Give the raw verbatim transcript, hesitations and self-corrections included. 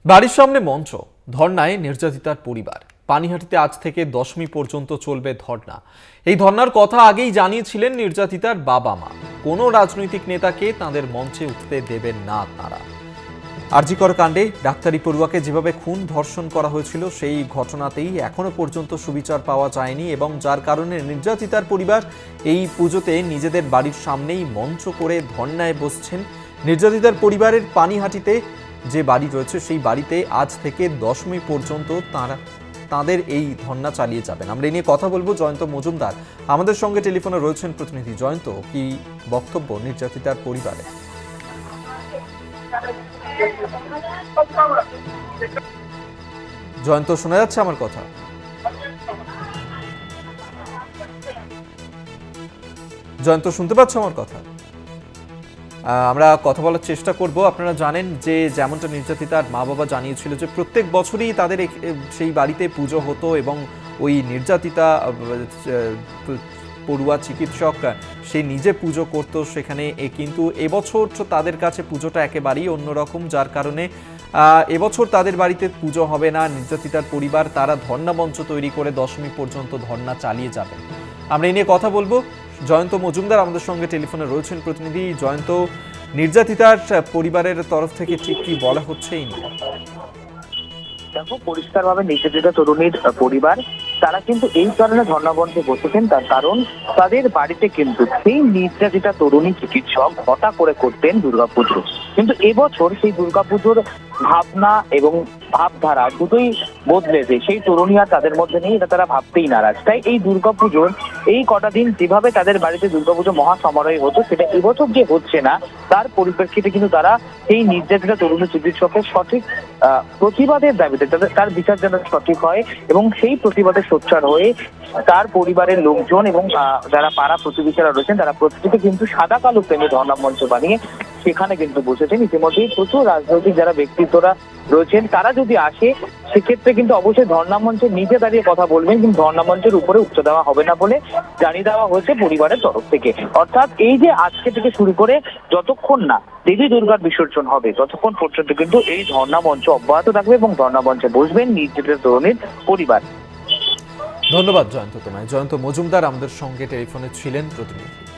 বাড়ির সামনে মঞ্চ, ধর্নায় নির্যাতিতার পরিবার। পানিহাটিতে আজ থেকে দশমী পর্যন্ত চলবে ধর্না। এই ধর্নার কথা আগেই জানিয়েছিলেন নির্যাতিতার বাবা মা। কোনো রাজনৈতিক নেতাকে তাদের মঞ্চে উঠতে দেবেন না তারা। আরজি কর কাণ্ডে ডাক্তারি পড়ুয়াকে যেভাবে খুন ধর্ষণ করা হয়েছিল সেই ঘটনাতেই এখনো পর্যন্ত সুবিচার পাওয়া যায়নি এবং যার কারণে নির্যাতিতার পরিবার এই পুজোতে নিজেদের বাড়ির সামনেই মঞ্চ করে ধর্নায় বসছেন। নির্যাতিতার পরিবারের পানিহাটিতে যে বাড়ি রয়েছে সেই বাড়িতে আজ থেকে দশমী পর্যন্ত তারা তাদের এই ধর্না চালিয়ে যাবেন। আমরা এই নিয়ে কথা বলবো। জয়ন্ত মজুমদার আমাদের সঙ্গে টেলিফোনে রয়েছেন। প্রতিনিধি জয়ন্ত, কি বক্তব্য নির্যাতিতার পরিবারে? জয়ন্ত, শোনা যাচ্ছে আমার কথা? জয়ন্ত, শুনতে পাচ্ছ আমার কথা? আমরা কথা বলার চেষ্টা করব। আপনারা জানেন যে যেমনটা নির্যাতিতার মা বাবা জানিয়েছিল যে প্রত্যেক বছরই তাদের সেই বাড়িতে পুজো হতো এবং ওই নির্যাতিতা পড়ুয়া চিকিৎসক সে নিজে পুজো করতো সেখানে। কিন্তু এবছর তাদের কাছে পুজোটা একেবারেই অন্যরকম, যার কারণে এবছর তাদের বাড়িতে পুজো হবে না। নির্যাতিতার পরিবার তারা ধর্না মঞ্চ তৈরি করে দশমী পর্যন্ত ধর্না চালিয়ে যাবেন। আমরা এই নিয়ে কথা বলবো। জয়ন্ত মজুমদার আমাদের সঙ্গে টেলিফোনে রয়েছেন। প্রতিনিধি জয়ন্ত, নির্যাতিতার পরিবারের তরফ থেকে ঠিক কি বলা হচ্ছে এই নিয়ে? দেখো, পরিষ্কারভাবে নির্যাতিতা তরুণীর পরিবার তারা কিন্তু এই কারণে ধর্নাবন্ধে বসেছেন, তার কারণ তাদের বাড়িতে কিন্তু সেই নির্যাতিতা তরুণী চিকিৎসক ঘটা করে করতেন দুর্গাপুজো। কিন্তু এবছর সেই দুর্গাপুজোর ভাবনা এবং ভাবধারা দুটোই বদলেছে। সেই তরুণী আর তাদের মধ্যে নেই, এটা তারা ভাবতেই নারাজ। তাই এই দুর্গাপুজোর এই কটা দিন যেভাবে তাদের বাড়িতে দুর্গাপুজো মহাসমারোহে হতো সেটা এবছর যে হচ্ছে না, তার পরিপ্রেক্ষিতে কিন্তু তারা সেই নির্যাতিতা তরুণী চিকিৎসকের সঠিক প্রতিবাদের দাবিতে তার বিচার যেন সঠিক হয় এবং সেই প্রতিবাদে সোচ্চার হয়ে তার পরিবারের লোকজন এবং যারা পাড়া প্রতিবেশীরা রয়েছেন তারা প্রত্যেকে কিন্তু সাদা কালো প্রেমে ধর্ণা মঞ্চ বানিয়ে সেখানে কিন্তু বসেছেন। ইতিমধ্যেই প্রচুর রাজনৈতিক যারা ব্যক্তিত্বরা রয়েছেন তারা যদি আসে সেক্ষেত্রে কিন্তু অবশ্যই ধর্ণা মঞ্চে নিচে দাঁড়িয়ে কথা বলবেন, কিন্তু ধর্ণা মঞ্চের উপরে উঠতে দেওয়া হবে না বলে জানিয়ে দেওয়া হয়েছে পরিবারের তরফ থেকে। অর্থাৎ এই যে আজকে থেকে শুরু করে যতক্ষণ না দেবী দুর্গার বিসর্জন হবে ততক্ষণ পর্যন্ত কিন্তু এই ধর্ণা মঞ্চ অব্যাহত থাকবে এবং ধর্ণা মঞ্চে বসবেন নির্যাতিত তরুণীর পরিবার। ধন্যবাদ জয়ন্ত তোমায়। জয়ন্ত মজুমদার আমাদের সঙ্গে টেলিফোনে ছিলেন প্রতিনিধি।